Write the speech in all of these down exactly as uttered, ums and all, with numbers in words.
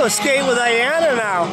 go skate with Diana now.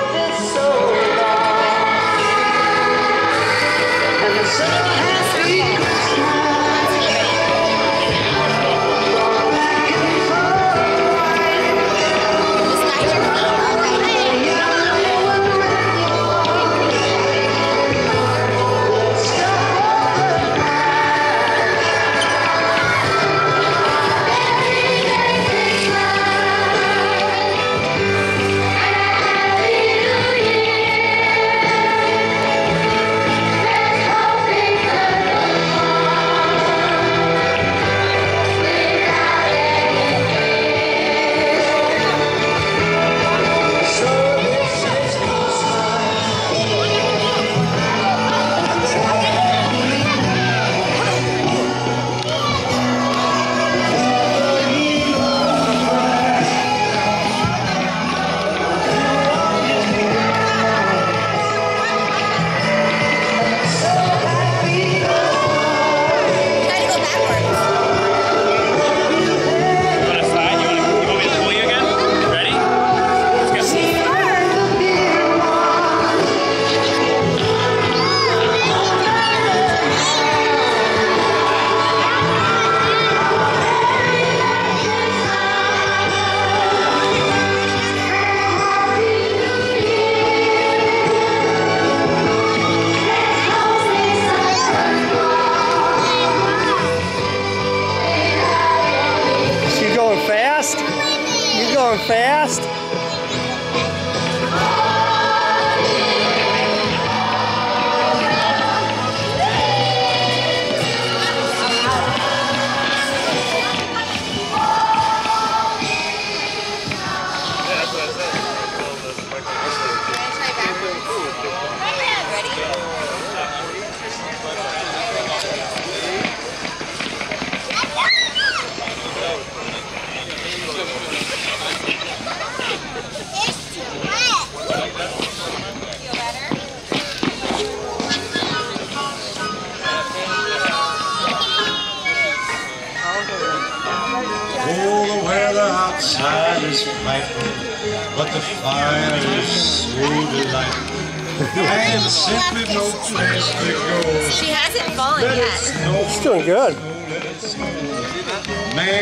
Fast? You going fast? Oh, the weather outside is frightful, but the fire is so delightful. And simply no place to go. She hasn't fallen yet. She's doing good. Man.